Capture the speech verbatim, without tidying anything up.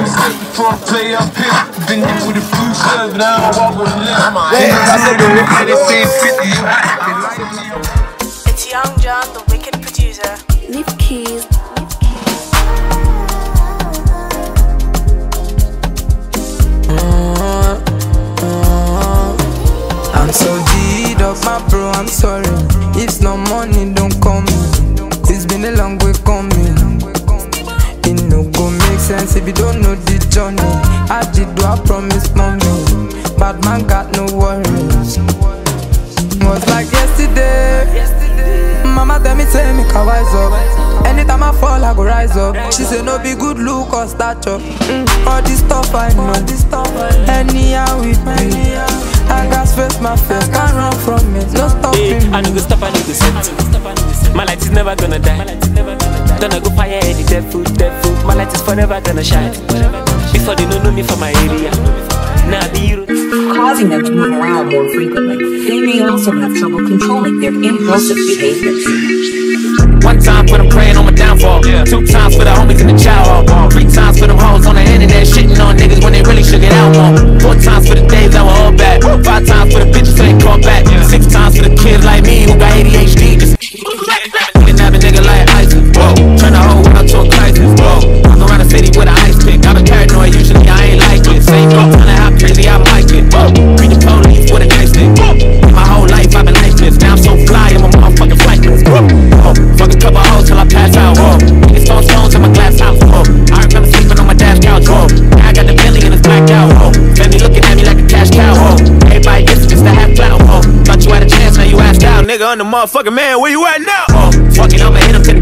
Before I play up here, been hit with a few slugs, but I don't walk with a limp. It's Young John, the wicked producer. Leave keys. I'm so G'd up, my bro, I'm sorry. If no money, don't call me. It's been a long way coming. It no go make sense if you don't know the journey. I did do, I promise, mommy. Bad man got no worries. Was like yesterday. Mama tell me, say me can wise up. Anytime I fall, I go rise up. She say no be good look or stature. mm, All this stuff I know. Anyhow with me, I got face my face, can't run from it. No stopping me. I no go stop, I no go set. My light is never gonna die. Don't I go fire any dead food, dead food. My light is forever gonna shine. Before they don't know me from my area. Now the hero, causing them to move around more frequently. They may also have trouble controlling their impulsive behaviors. one time for them praying on my downfall, yeah. Two times for the homies in the chow hall, three times for them hoes on the internet shitting on niggas when they really should get out more. Four times for the days that were all bad. Five times for the bitches who ain't called back. Six times for the kids like me who got A D H D. Just can have a nigga like ISIS. Whoa, turn the whole world to a crisis. Whoa, walk around the city with an ice pick. I'm a paranoid, usually I ain't like it. Same go, tell how crazy I like it. Whoa, read the police with a nice stick. My whole life I've been lifeless. Now I'm so fly, I'm a motherfucking flightless. Whoa, fuck a couple hoes till I pass out. Whoa, niggas throwing stones in my glass house. Whoa, I remember sleeping on my dash couch. Whoa, now I got the belly and it's blacked out. Whoa, family looking at me like a cash cow. Whoa, everybody gets it just to have clout. Whoa, thought you had a chance, now you asked out. Nigga, I'm the motherfucking man, where you at now? Whoa, fucking I'ma hit him to